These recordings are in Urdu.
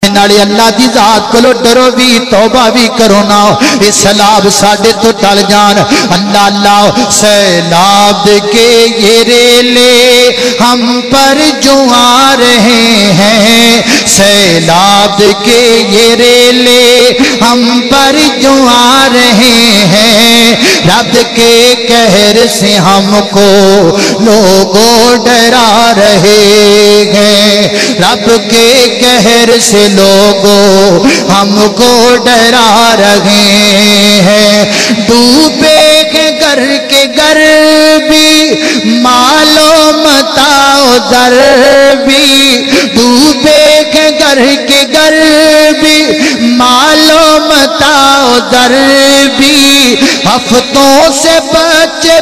نالے اللہ دی ذات کولو ڈرو بھی توبہ بھی کرو نا اے سیلاب ساڈے تو ٹل جان اللہ اللہ سیلاب کے یہ ریلے ہم پر جو آ رہے ہیں سیلاب کے یہ ریلے ہم پر جو آ رہے ہیں رب کے قہر سے ہم کو لوگوں ڈرا رہے ہیں رب کے قہر سے لوگوں ہم کو ڈرا رہے ہیں ڈوبے کے گھر بھی مالو متاع در بھی ڈوبے کے گھر بھی مالو متاع در بھی ہفتوں سے بچے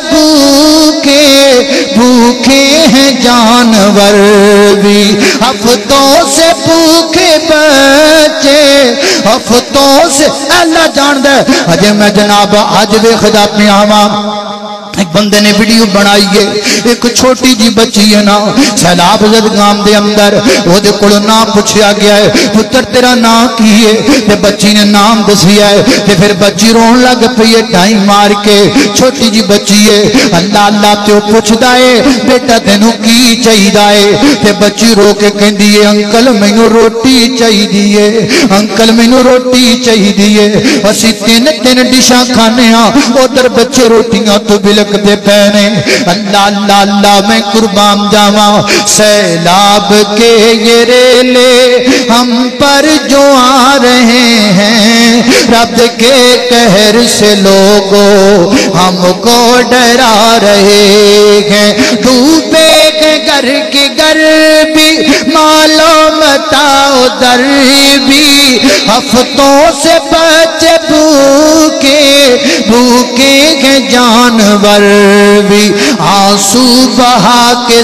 بھوکے ہیں جانور بھی ہفتوں سے بھوکے بچے ہفتوں سے اللہ جان دے اجے میں جناب آج وے خدا اپنی آواں ایک بندے نے ویڈیو بنائی ہے ایک چھوٹی جی بچی ہے نا سیلاب زدگام دے اندر وہ دے کڑو نام پوچھیا گیا ہے پتر تیرا نام کی ہے تے بچی نے نام دسیا ہے تے پھر بچی رون لگ پئی ہے ٹائم مار کے چھوٹی جی بچی ہے اللہ اللہ تے پوچھدا ہے بیٹا تینوں کی چاہیدا ہے تے بچی رو کے کہندی ہے انکل مینوں روٹی چاہیدی ہے انکل مینوں روٹی چاہیدی ہے اسی تین ڈشاں کھانے ہاں ادھر بچے روٹیاں تو بلک دے پہنے اللہ اللہ اللہ میں قربان جاواں سیلاب کے یہ ریلے ہم پر جو آ رہے ہیں رب کے قہر سے لوگوں ہم کو ڈرا رہے ہیں ڈوبے کے گھر بھی مالو متاع در بھی ہفتوں سے بچے بھوکے ہیں جانور بھی آنسو بہا کے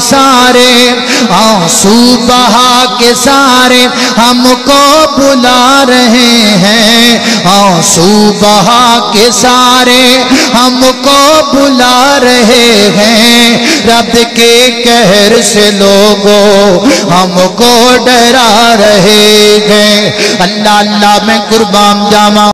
سارے ہم کو بلا رہے ہیں آنسو بہا کے سارے ہم کو بلا رہے ہیں رب کے قہر سے لوگوں ہم کو ڈرا رہے ہیں اللہ اللہ میں قربان جاواں